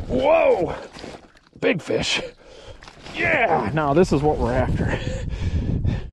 Whoa! Big fish. Yeah, now this is what we're after.